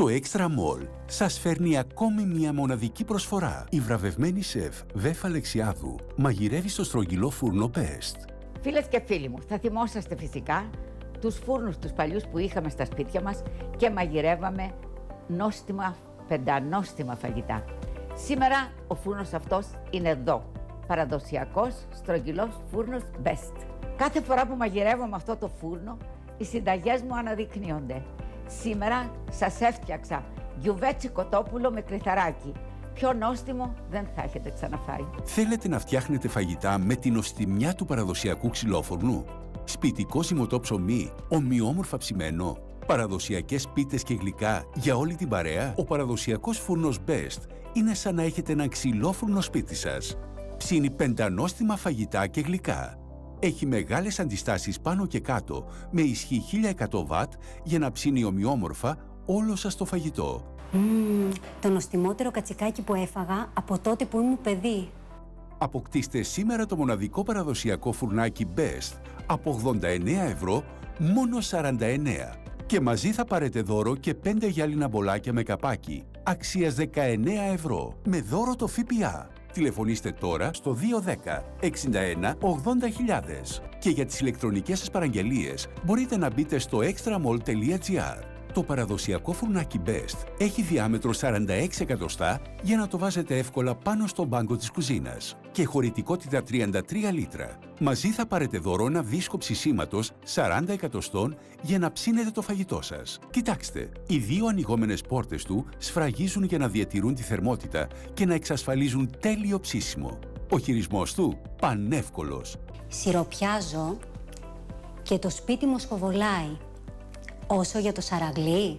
Το Extra Mall σας φέρνει ακόμη μια μοναδική προσφορά. Η βραβευμένη σεφ Βέφ Αλεξιάδου μαγειρεύει στο στρογγυλό φούρνο Best. Φίλες και φίλοι μου, θα θυμόσαστε φυσικά τους φούρνους τους παλιούς που είχαμε στα σπίτια μας και μαγειρεύαμε νόστιμα, πεντανόστιμα φαγητά. Σήμερα ο φούρνος αυτός είναι εδώ. Παραδοσιακός στρογγυλός φούρνος Best. Κάθε φορά που μαγειρεύω με αυτό το φούρνο, οι συνταγές μου αναδεικνύονται. Σήμερα σας έφτιαξα γιουβέτσι κοτόπουλο με κρυθαράκι. Πιο νόστιμο δεν θα έχετε ξαναφάει. Θέλετε να φτιάχνετε φαγητά με την νοστιμιά του παραδοσιακού ξυλόφουρνου? Σπιτικό ζυμωτό ψωμί, ομοιόμορφα ψημένο, παραδοσιακές πίτες και γλυκά για όλη την παρέα? Ο παραδοσιακός φούρνος Best είναι σαν να έχετε ένα ξυλόφουρνο σπίτι σας. Ψήνει πεντανόστιμα φαγητά και γλυκά. Έχει μεγάλες αντιστάσεις πάνω και κάτω, με ισχύ 1100 W για να ψήνει ομοιόμορφα όλο σας το φαγητό. Το νοστιμότερο κατσικάκι που έφαγα από τότε που ήμουν παιδί. Αποκτήστε σήμερα το μοναδικό παραδοσιακό φουρνάκι Best από 89 ευρώ, μόνο 49. Και μαζί θα πάρετε δώρο και 5 γυάλινα μπολάκια με καπάκι, αξίας 19 ευρώ, με δώρο το ΦΠΑ. Τηλεφωνήστε τώρα στο 210 61 80.000. Και για τις ηλεκτρονικές σας παραγγελίες μπορείτε να μπείτε στο extramall.gr. Το παραδοσιακό φουρνάκι Best έχει διάμετρο 46 εκατοστά για να το βάζετε εύκολα πάνω στον πάγκο της κουζίνας και χωρητικότητα 33 λίτρα. Μαζί θα πάρετε δώρο ένα δίσκο ψησίματος 40 εκατοστών για να ψήνετε το φαγητό σας. Κοιτάξτε, οι δύο ανοιγόμενες πόρτες του σφραγίζουν για να διατηρούν τη θερμότητα και να εξασφαλίζουν τέλειο ψήσιμο. Ο χειρισμός του πανεύκολος. Σιροπιάζω και το σπίτι μου σκοβολάει. Όσο για το σαραγλί,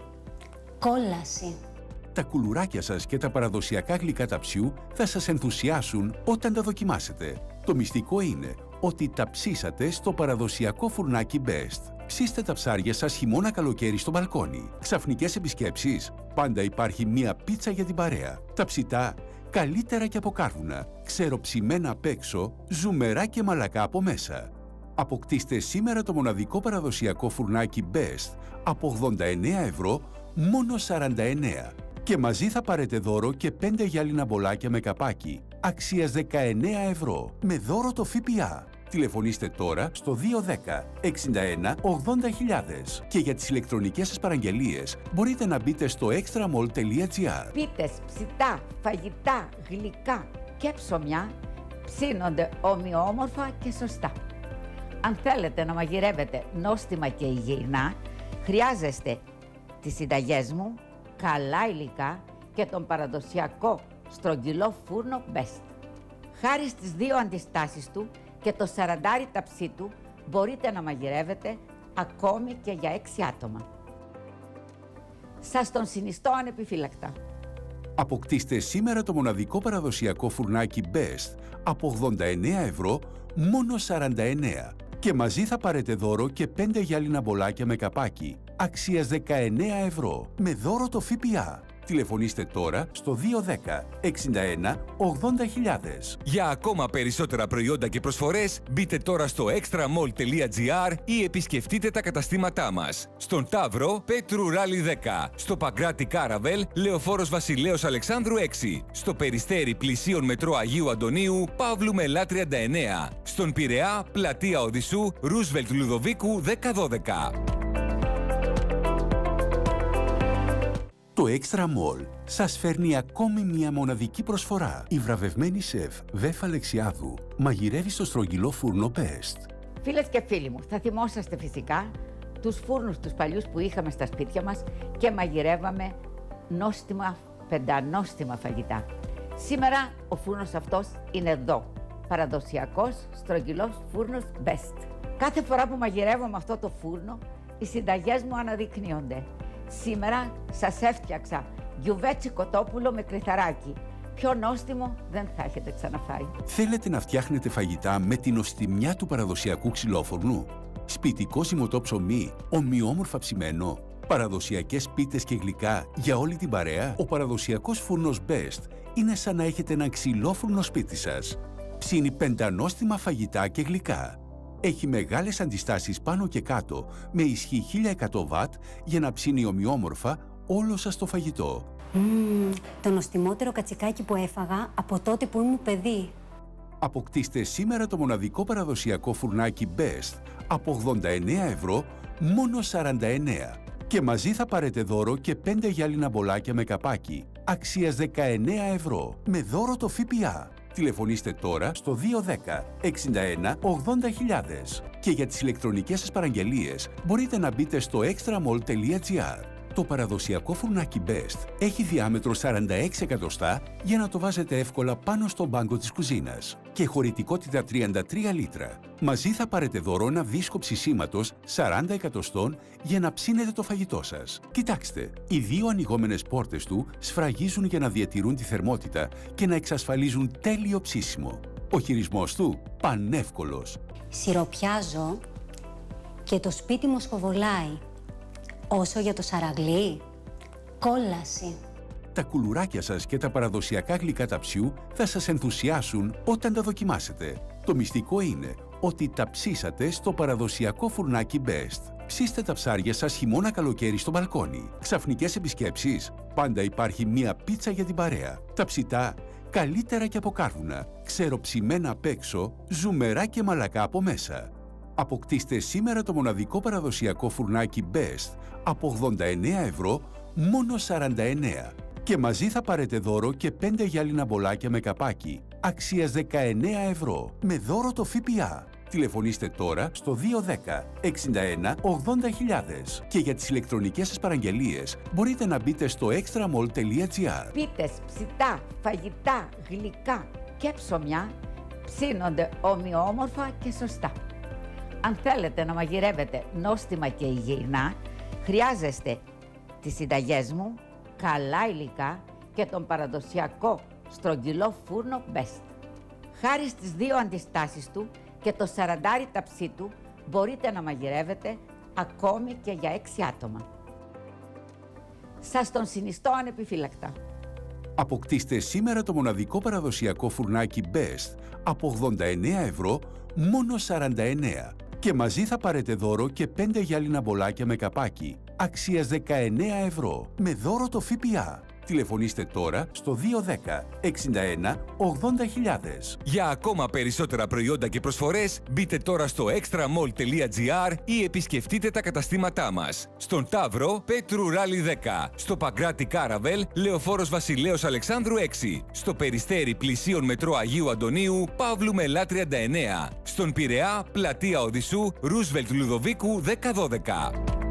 κόλαση. Τα κουλουράκια σας και τα παραδοσιακά γλυκά ταψιού θα σας ενθουσιάσουν όταν τα δοκιμάσετε. Το μυστικό είναι ότι τα ψήσατε στο παραδοσιακό φουρνάκι Best. Ψήστε τα ψάρια σας χειμώνα καλοκαίρι στο μπαλκόνι. Ξαφνικές επισκέψεις, πάντα υπάρχει μία πίτσα για την παρέα. Τα ψητά, καλύτερα και από κάρβουνα. Ξεροψημένα απ' έξω, ζουμερά και μαλακά από μέσα. Αποκτήστε σήμερα το μοναδικό παραδοσιακό φουρνάκι Best από 89 ευρώ, μόνο 49. Και μαζί θα πάρετε δώρο και 5 γυάλινα μπολάκια με καπάκι, αξίας 19 ευρώ, με δώρο το ΦΠΑ. Τηλεφωνήστε τώρα στο 210 61 80.000. Και για τις ηλεκτρονικές σας παραγγελίες μπορείτε να μπείτε στο extramall.gr. Πίτες, ψητά, φαγητά, γλυκά και ψωμιά ψήνονται ομοιόμορφα και σωστά. Αν θέλετε να μαγειρεύετε νόστιμα και υγιεινά, χρειάζεστε τις συνταγές μου, καλά υλικά και τον παραδοσιακό στρογγυλό φούρνο Best. Χάρη στις δύο αντιστάσεις του και το 40 ταψί του, μπορείτε να μαγειρεύετε ακόμη και για 6 άτομα. Σας τον συνιστώ ανεπιφύλακτα. Αποκτήστε σήμερα το μοναδικό παραδοσιακό φουρνάκι Best από 89 ευρώ, μόνο 49. Και μαζί θα πάρετε δώρο και 5 γυάλινα μπολάκια με καπάκι, αξίας 19 ευρώ, με δώρο το ΦΠΑ. Τηλεφωνήστε τώρα στο 210 61 80.000. Για ακόμα περισσότερα προϊόντα και προσφορές, μπείτε τώρα στο extramall.gr ή επισκεφτείτε τα καταστήματά μας. Στον Ταύρο, Πέτρου Ράλι 10. Στο Παγκράτη Κάραβελ, Λεωφόρος Βασιλέως Αλεξάνδρου 6. Στο Περιστέρι Πλησίων Μετρό Αγίου Αντωνίου, Παύλου Μελά 39. Στον Πειραιά, Πλατεία Οδυσσού, Ρούσβελτ Λουδοβίκου 1012. Το Extra Mall σας φέρνει ακόμη μια μοναδική προσφορά. Η βραβευμένη σεφ Βέφ Αλεξιάδου μαγειρεύει στο στρογγυλό φούρνο Best. Φίλες και φίλοι μου, θα θυμόσαστε φυσικά τους φούρνους τους παλιούς που είχαμε στα σπίτια μας και μαγειρεύαμε νόστιμα, πεντανόστιμα φαγητά. Σήμερα ο φούρνος αυτός είναι εδώ. Παραδοσιακός στρογγυλός φούρνος Best. Κάθε φορά που μαγειρεύω με αυτό το φούρνο, οι συνταγές μου αναδεικνύονται. Σήμερα σας έφτιαξα γιουβέτσι κοτόπουλο με κρυθαράκι. Πιο νόστιμο δεν θα έχετε ξαναφάει. Θέλετε να φτιάχνετε φαγητά με την νοστιμιά του παραδοσιακού ξυλόφουρνου? Σπιτικό ζυμωτό ψωμί, ομοιόμορφα ψημένο, παραδοσιακές πίτες και γλυκά για όλη την παρέα? Ο παραδοσιακός φούρνος Best είναι σαν να έχετε ένα ξυλόφουρνο σπίτι σας. Ψήνει πεντανόστιμα φαγητά και γλυκά. Έχει μεγάλες αντιστάσεις πάνω και κάτω, με ισχύ 1100 W για να ψήνει ομοιόμορφα όλο σας το φαγητό. Το νοστιμότερο κατσικάκι που έφαγα από τότε που ήμουν παιδί. Αποκτήστε σήμερα το μοναδικό παραδοσιακό φουρνάκι Best από 89 ευρώ, μόνο 49. Και μαζί θα πάρετε δώρο και 5 γυάλινα μπολάκια με καπάκι, αξίας 19 ευρώ, με δώρο το ΦΠΑ. Τηλεφωνήστε τώρα στο 210 61 80.000. Και για τις ηλεκτρονικές σας παραγγελίες μπορείτε να μπείτε στο extramall.gr. Το παραδοσιακό φουρνάκι Best έχει διάμετρο 46 εκατοστά για να το βάζετε εύκολα πάνω στον πάγκο της κουζίνας και χωρητικότητα 33 λίτρα. Μαζί θα πάρετε δώρο ένα δίσκο ψησίματος 40 εκατοστών για να ψήνετε το φαγητό σας. Κοιτάξτε, οι δύο ανοιγόμενες πόρτες του σφραγίζουν για να διατηρούν τη θερμότητα και να εξασφαλίζουν τέλειο ψήσιμο. Ο χειρισμός του πανεύκολος. Σιροπιάζω και το σπίτι μου σκοβολάει. Όσο για το σαραγλί, κόλαση. Τα κουλουράκια σας και τα παραδοσιακά γλυκά ταψιού θα σας ενθουσιάσουν όταν τα δοκιμάσετε. Το μυστικό είναι ότι τα ψήσατε στο παραδοσιακό φουρνάκι Best. Ψήστε τα ψάρια σας χειμώνα καλοκαίρι στο μπαλκόνι. Ξαφνικές επισκέψεις, πάντα υπάρχει μία πίτσα για την παρέα. Τα ψητά, καλύτερα και από κάρβουνα. Ξεροψημένα απ' έξω, ζουμερά και μαλακά από μέσα. Αποκτήστε σήμερα το μοναδικό παραδοσιακό φουρνάκι Best από 89 ευρώ, μόνο 49. Και μαζί θα πάρετε δώρο και 5 γυάλινα μπολάκια με καπάκι, αξίας 19 ευρώ, με δώρο το ΦΠΑ. Τηλεφωνήστε τώρα στο 210 61 80.000. Και για τις ηλεκτρονικές σας παραγγελίες μπορείτε να μπείτε στο extramall.gr. Πίτες, ψητά, φαγητά, γλυκά και ψωμιά ψήνονται ομοιόμορφα και σωστά. Αν θέλετε να μαγειρεύετε νόστιμα και υγιεινά, χρειάζεστε τις συνταγές μου, καλά υλικά και τον παραδοσιακό στρογγυλό φούρνο Best. Χάρη στις δύο αντιστάσεις του και το 40 ταψί του, μπορείτε να μαγειρεύετε ακόμη και για 6 άτομα. Σας τον συνιστώ ανεπιφύλακτα. Αποκτήστε σήμερα το μοναδικό παραδοσιακό φουρνάκι Best από 89 ευρώ, μόνο 49. Και μαζί θα πάρετε δώρο και 5 γυάλινα μπολάκια με καπάκι, αξίας 19 ευρώ, με δώρο το ΦΠΑ. Τηλεφωνήστε τώρα στο 210 61 80.000. Για ακόμα περισσότερα προϊόντα και προσφορές, μπείτε τώρα στο extramall.gr ή επισκεφτείτε τα καταστήματά μας. Στον Ταύρο, Πέτρου Ράλι 10. Στο Παγκράτη Κάραβελ, Λεωφόρος Βασιλέως Αλεξάνδρου 6. Στο Περιστέρι Πλησίων Μετρό Αγίου Αντωνίου, Παύλου Μελά 39. Στον Πειραιά, Πλατεία Οδυσσού, Ρούσβελτ Λουδοβίκου 1012.